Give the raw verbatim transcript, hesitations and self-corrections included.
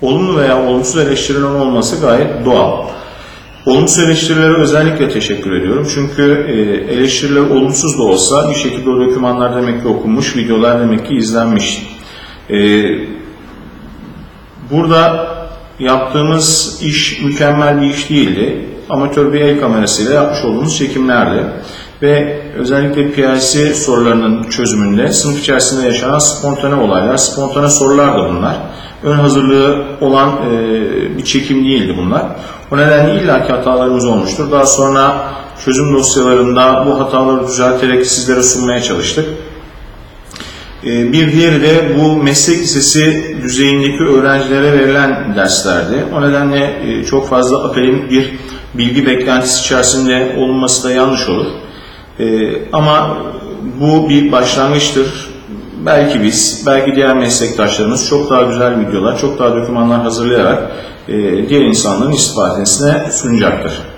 olumlu veya olumsuz eleştirilerin olması gayet doğal. Olumsuz eleştirilere özellikle teşekkür ediyorum. Çünkü eleştiriler olumsuz da olsa bir şekilde o dokümanlar demek ki okunmuş, videolar demek ki izlenmiş. Burada yaptığımız iş mükemmel bir iş değildi. Amatör bir el kamerasıyla yapmış olduğumuz çekimlerdi. Ve özellikle P I C sorularının çözümünde sınıf içerisinde yaşanan spontane olaylar, spontane sorular da bunlar. Ön hazırlığı olan e, bir çekim değildi bunlar. O nedenle illaki hatalarımız olmuştur. Daha sonra çözüm dosyalarında bu hataları düzelterek sizlere sunmaya çalıştık. E, bir diğeri de bu meslek lisesi düzeyindeki öğrencilere verilen derslerdi. O nedenle e, çok fazla akademik bir bilgi beklentisi içerisinde olunması da yanlış olur. Ee, ama bu bir başlangıçtır. Belki biz, belki diğer meslektaşlarımız çok daha güzel videolar, çok daha dokümanlar hazırlayarak e, diğer insanların istifadesine sunacaktır.